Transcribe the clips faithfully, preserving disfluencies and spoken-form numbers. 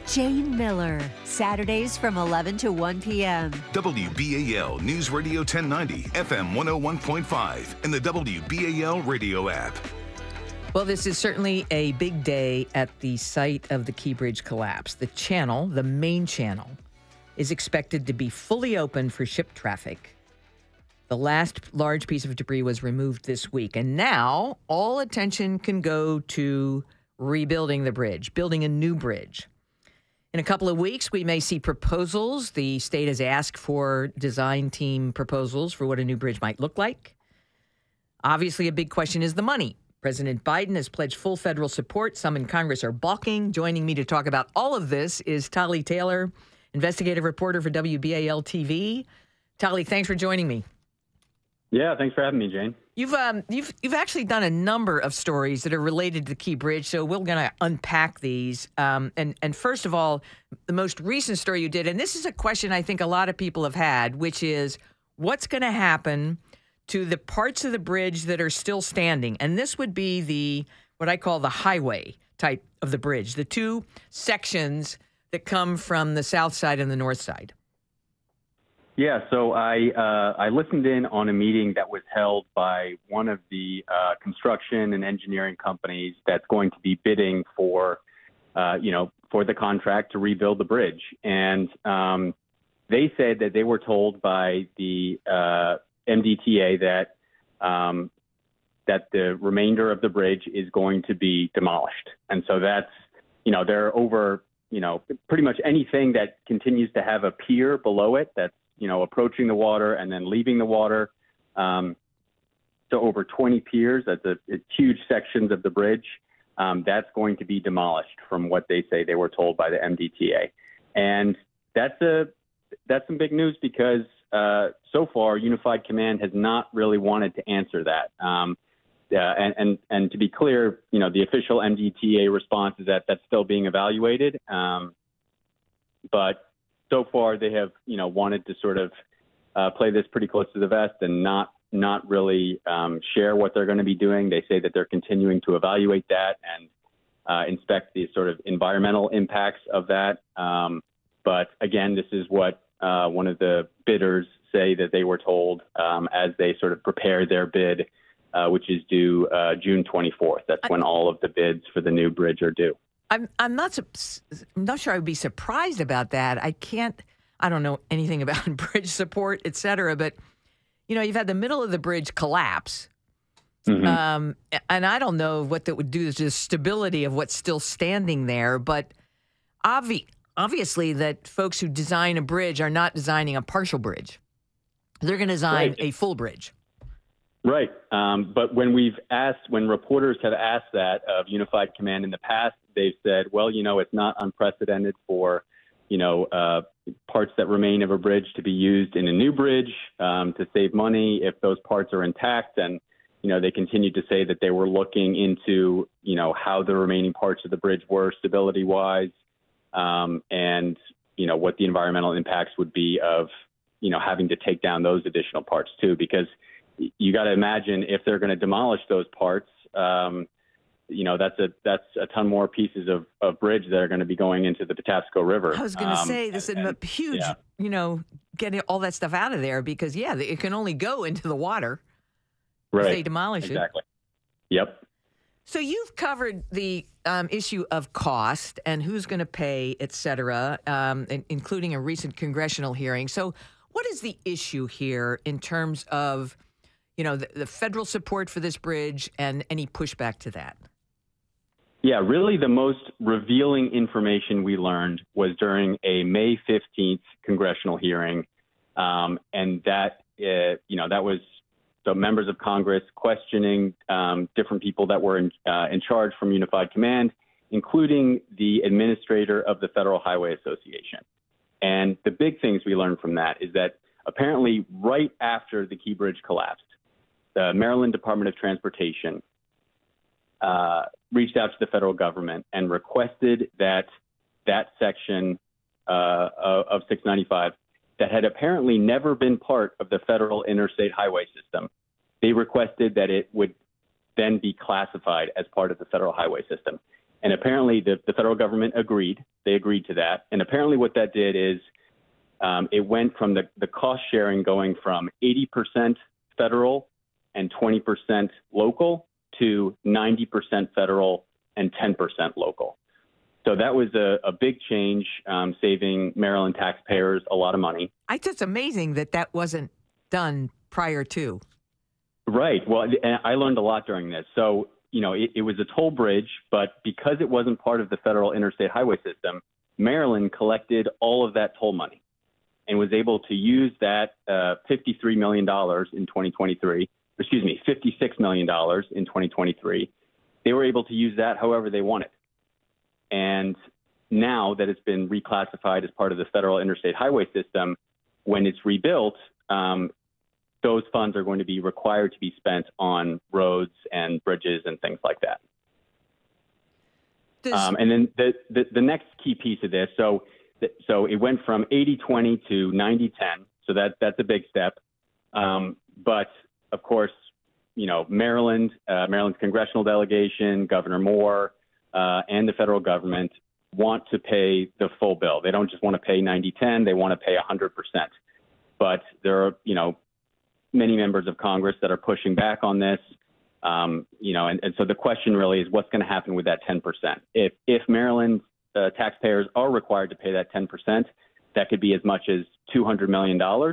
Jayne Miller, Saturdays from eleven to one p.m. W B A L News Radio ten ninety, F M one oh one point five, and the W B A L radio app. Well, this is certainly a big day at the site of the Key Bridge collapse. The channel, the main channel, is expected to be fully open for ship traffic. The last large piece of debris was removed this week, and now all attention can go to rebuilding the bridge, building a new bridge. In a couple of weeks, we may see proposals. The state has asked for design team proposals for what a new bridge might look like. Obviously, a big question is the money. President Biden has pledged full federal support. Some in Congress are balking. Joining me to talk about all of this is Tolly Taylor, investigative reporter for W B A L T V. Tolly, thanks for joining me. Yeah, thanks for having me, Jayne. You've um you've you've actually done a number of stories that are related to the Key Bridge, so we're going to unpack these. Um, and and first of all, the most recent story you did, and this is a question I think a lot of people have had, which is what's going to happen to the parts of the bridge that are still standing, and this would be the what I call the highway type of the bridge, the two sections that come from the south side and the north side. Yeah, so I uh, I listened in on a meeting that was held by one of the uh, construction and engineering companies that's going to be bidding for, uh, you know, for the contract to rebuild the bridge. And um, they said that they were told by the uh, M D T A that um, that the remainder of the bridge is going to be demolished. And so that's, you know, they're over, you know, pretty much anything that continues to have a pier below it that's, you know, approaching the water and then leaving the water. Um, so over twenty piers, that's a, a huge sections of the bridge. Um, that's going to be demolished from what they say they were told by the M D T A. And that's a, that's some big news because uh, so far Unified Command has not really wanted to answer that. Um, uh, and, and, and to be clear, you know, the official M D T A response is that that's still being evaluated. Um, but So far, they have, you know, wanted to sort of uh, play this pretty close to the vest and not not really um, share what they're going to be doing. They say that they're continuing to evaluate that and uh, inspect the sort of environmental impacts of that. Um, but again, this is what uh, one of the bidders say that they were told um, as they sort of prepare their bid, uh, which is due uh, June twenty-fourth. That's when all of the bids for the new bridge are due. I'm I'm not I'm not sure I would be surprised about that. I can't. I don't know anything about bridge support, et cetera. But you know, you've had the middle of the bridge collapse, mm-hmm. um, and I don't know what that would do to the stability of what's still standing there. But obvi- obviously, that folks who design a bridge are not designing a partial bridge. They're going to design right. a full bridge. Right. Um, but when we've asked, when reporters have asked that of Unified Command in the past, they've said, well, you know, it's not unprecedented for, you know, uh, parts that remain of a bridge to be used in a new bridge um, to save money if those parts are intact. And, you know, they continued to say that they were looking into, you know, how the remaining parts of the bridge were stability wise um, and, you know, what the environmental impacts would be of, you know, having to take down those additional parts, too, because you got to imagine if they're going to demolish those parts, um, you know, that's a that's a ton more pieces of, of bridge that are going to be going into the Patapsco River. I was going to um, say this is a huge, yeah. you know, getting all that stuff out of there because, yeah, it can only go into the water right. if they demolish exactly. it. Exactly. Yep. So you've covered the um, issue of cost and who's going to pay, et cetera, um, including a recent congressional hearing. So what is the issue here in terms of, you know, the, the federal support for this bridge and any pushback to that? Yeah, really the most revealing information we learned was during a May fifteenth congressional hearing. Um, and that, uh, you know, that was the members of Congress questioning um, different people that were in, uh, in charge from Unified Command, including the administrator of the Federal Highway Association. And the big things we learned from that is that apparently right after the Key Bridge collapsed, the Maryland Department of Transportation uh, reached out to the federal government and requested that that section uh, of six ninety-five that had apparently never been part of the federal interstate highway system, they requested that it would then be classified as part of the federal highway system. And apparently the, the federal government agreed. They agreed to that. And apparently what that did is um, it went from the, the cost sharing going from eighty percent federal and twenty percent local to ninety percent federal and ten percent local. So that was a, a big change, um, saving Maryland taxpayers a lot of money. It's just amazing that that wasn't done prior to. Right. Well, and I learned a lot during this. So, you know, it, it was a toll bridge, but because it wasn't part of the federal interstate highway system, Maryland collected all of that toll money and was able to use that uh, fifty-three million dollars in twenty twenty-three, excuse me, fifty-six million dollars in twenty twenty-three. They were able to use that however they wanted. And now that it's been reclassified as part of the federal interstate highway system, when it's rebuilt, um, those funds are going to be required to be spent on roads and bridges and things like that. Does- um, and then the, the, the next key piece of this, so so it went from eighty twenty to ninety ten, so that that's a big step. Um, but, of course, you know, Maryland, uh, Maryland's congressional delegation, Governor Moore, Uh, and the federal government want to pay the full bill. They don't just want to pay ninety ten, they want to pay one hundred percent. But there are, you know, many members of Congress that are pushing back on this. Um, you know, and, and so the question really is what's going to happen with that ten percent? If, if Maryland uh, taxpayers are required to pay that ten percent, that could be as much as two hundred million dollars.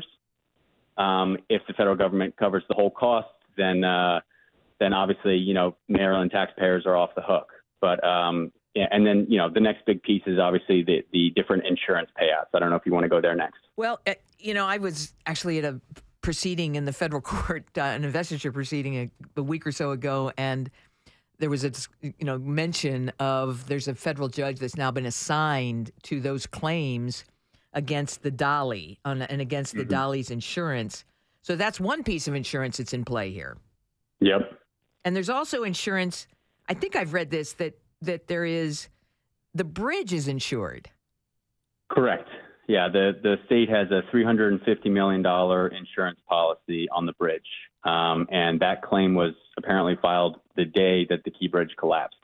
Um, if the federal government covers the whole cost, then, uh, then obviously, you know, Maryland taxpayers are off the hook. But um, yeah, and then, you know, the next big piece is obviously the, the different insurance payouts. I don't know if you want to go there next. Well, uh, you know, I was actually at a proceeding in the federal court, uh, an investiture proceeding a, a week or so ago, and there was a, you know, mention of there's a federal judge that's now been assigned to those claims against the Dolly on, and against the mm-hmm. Dolly's insurance. So that's one piece of insurance that's in play here. Yep. And there's also insurance. I think I've read this, that that there is, the bridge is insured. Correct. Yeah, the, the state has a three hundred fifty million dollars insurance policy on the bridge. Um, and that claim was apparently filed the day that the Key Bridge collapsed.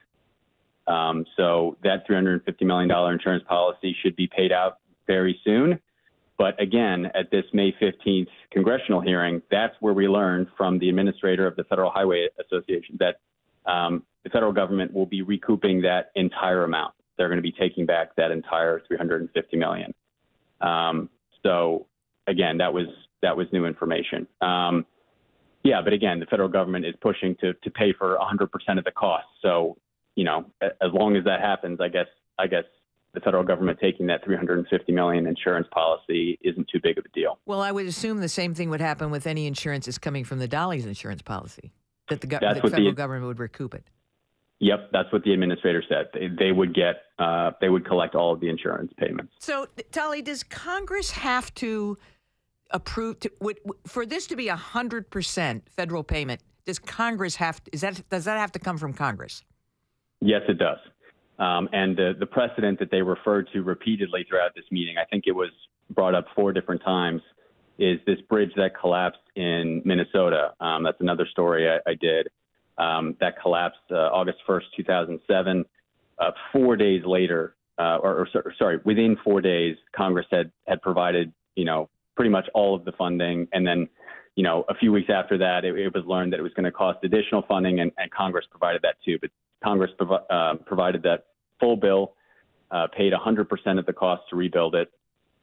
Um, so that three hundred fifty million dollars insurance policy should be paid out very soon. But again, at this May fifteenth congressional hearing, that's where we learned from the administrator of the Federal Highway Association that um, the federal government will be recouping that entire amount. They're going to be taking back that entire three hundred fifty million dollars. Um, so again, that was that was new information. Um, yeah, but again, the federal government is pushing to to pay for one hundred percent of the cost. So, you know, as long as that happens, I guess I guess the federal government taking that three hundred fifty million dollars insurance policy isn't too big of a deal. Well, I would assume the same thing would happen with any insurance that's coming from the Dolly's insurance policy, that the, go- the federal the, government would recoup it. Yep, that's what the administrator said. They, they would get, uh, they would collect all of the insurance payments. So, Tolly, does Congress have to approve to, would, for this to be a hundred percent federal payment? Does Congress have? Is that does that have to come from Congress? Yes, it does. Um, and the the precedent that they referred to repeatedly throughout this meeting, I think it was brought up four different times, is this bridge that collapsed in Minnesota. Um, that's another story I, I did. Um, that collapsed uh, August first, two thousand seven. Uh, four days later, uh, or, or sorry, within four days, Congress had, had provided, you know, pretty much all of the funding. And then, you know, a few weeks after that, it, it was learned that it was going to cost additional funding, and, and Congress provided that too. But Congress provi- uh, provided that full bill, uh, paid one hundred percent of the cost to rebuild it.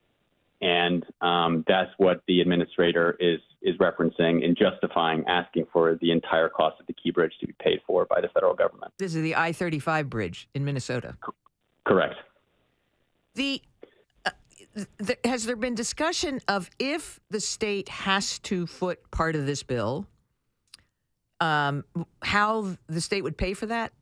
And um, that's what the administrator is is referencing in justifying asking for the entire cost of the Key Bridge to be paid for by the federal government. This is the I thirty-five bridge in Minnesota. C- correct. The, uh, the has there been discussion of if the state has to foot part of this bill, um, how the state would pay for that?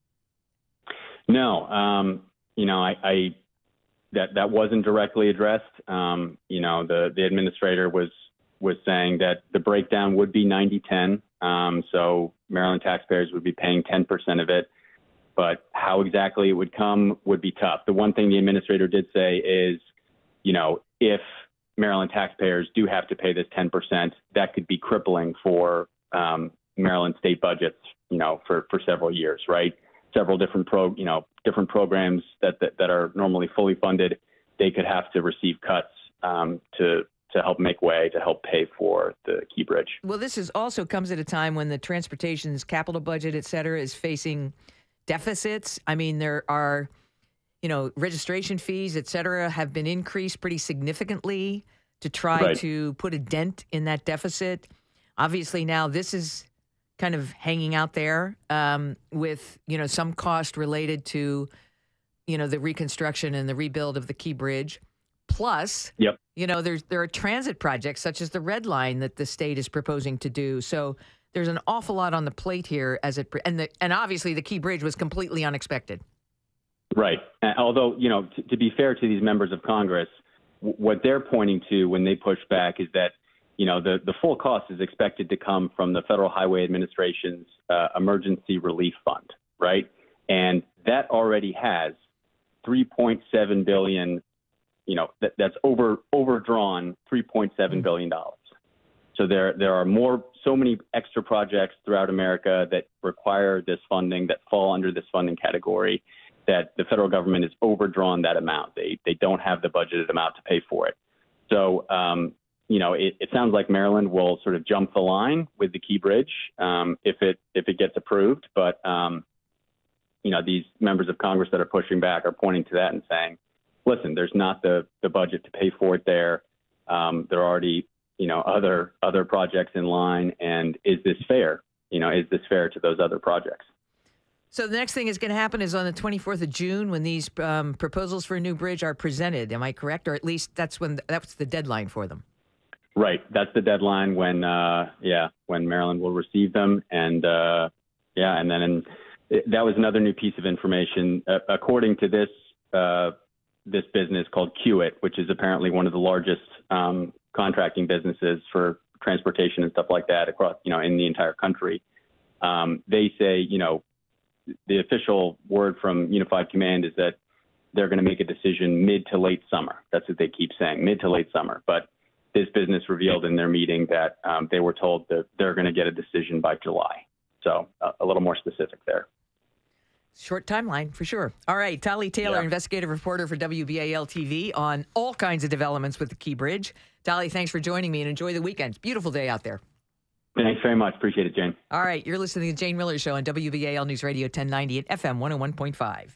No. Um, you know, I, I that that wasn't directly addressed. Um, you know, the the administrator was was saying that the breakdown would be ninety ten. Um, so Maryland taxpayers would be paying ten percent of it. But how exactly it would come would be tough. The one thing the administrator did say is, you know, if Maryland taxpayers do have to pay this ten percent, that could be crippling for um, Maryland state budgets, you know, for, for several years, right? several different pro, you know, different programs that that, that are normally fully funded, they could have to receive cuts um, to to help make way, to help pay for the Key Bridge. Well, this is also comes at a time when the transportation's capital budget, et cetera, is facing deficits. I mean, there are, you know, registration fees, et cetera, have been increased pretty significantly to try Right. to put a dent in that deficit. Obviously, now this is kind of hanging out there um, with, you know, some cost related to, you know, the reconstruction and the rebuild of the Key Bridge. Plus, Yep. you know, there's there are transit projects such as the Red Line that the state is proposing to do. So there's an awful lot on the plate here as it and the and obviously the Key Bridge was completely unexpected. Right. Uh, although, you know, t- to be fair to these members of Congress, w- what they're pointing to when they push back is that, you know, the, the full cost is expected to come from the Federal Highway Administration's uh, Emergency Relief Fund, right? And that already has three point seven billion dollars, you know, that, that's over overdrawn three point seven billion dollars. So there there are more, so many extra projects throughout America that require this funding, that fall under this funding category, that the federal government has overdrawn that amount. They they don't have the budgeted amount to pay for it. So, um, you know, it, it sounds like Maryland will sort of jump the line with the Key Bridge um, if it if it gets approved. But, um, you know, these members of Congress that are pushing back are pointing to that and saying, listen, there's not the, the budget to pay for it there. Um, there are already, you know, other other projects in line. And is this fair? You know, is this fair to those other projects? So the next thing is going to happen is on the twenty-fourth of June when these um, proposals for a new bridge are presented. Am I correct? Or at least that's when that's the deadline for them. Right. That's the deadline when, uh, yeah, when Maryland will receive them. And, uh, yeah, and then in, that was another new piece of information. Uh, according to this uh, this business called Kiewit, which is apparently one of the largest um, contracting businesses for transportation and stuff like that across, you know, in the entire country. Um, they say, you know, the official word from Unified Command is that they're going to make a decision mid to late summer. That's what they keep saying, mid to late summer. But this business revealed in their meeting that um, they were told that they're going to get a decision by July. So uh, a little more specific there. Short timeline, for sure. All right, Tolly Taylor, Yeah. investigative reporter for W B A L T V on all kinds of developments with the Key Bridge. Tolly, thanks for joining me and enjoy the weekend. Beautiful day out there. Thanks very much. Appreciate it, Jayne. All right, you're listening to the Jayne Miller Show on W B A L News Radio ten ninety at F M one oh one point five.